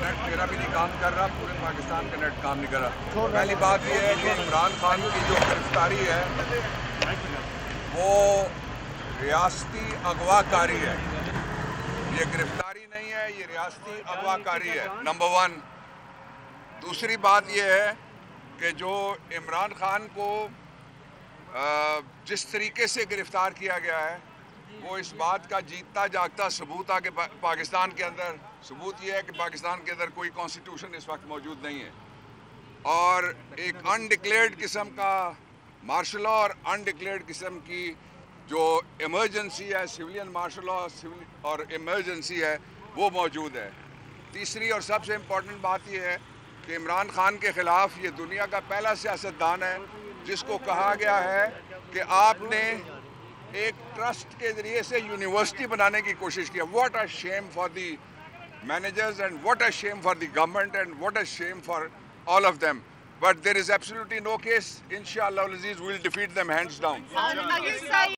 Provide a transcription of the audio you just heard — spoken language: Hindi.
नेट मेरा भी नहीं काम कर रहा, पूरे पाकिस्तान का नेट काम नहीं कर रहा। पहली बात यह है कि इमरान खान की जो गिरफ्तारी है वो रियासती अगवाकारी है। ये गिरफ्तारी नहीं है, ये रियासती अगवाकारी है, नंबर 1। दूसरी बात यह है कि जो इमरान खान को जिस तरीके से गिरफ्तार किया गया है वो इस बात का जीतता जागता सबूत आ कि पाकिस्तान के अंदर सबूत ये है कि पाकिस्तान के अंदर कोई कॉन्स्टिट्यूशन इस वक्त मौजूद नहीं है और एक अनडिक्लेयर्ड किस्म का मार्शल लॉ और अनडिक्लेयर्ड किस्म की जो इमरजेंसी है, सिविलियन मार्शल लॉ और इमरजेंसी है, वो मौजूद है। तीसरी और सबसे इम्पोर्टेंट बात यह है कि इमरान खान के ख़िलाफ़ ये दुनिया का पहला सियासतदान है जिसको कहा गया है कि आपने एक ट्रस्ट के ज़रिए से यूनिवर्सिटी बनाने की कोशिश की। What a shame for the managers and what a shame for the government and what a shame for all of them, but there is absolutely no case. Inshallah, we'll defeat them hands down.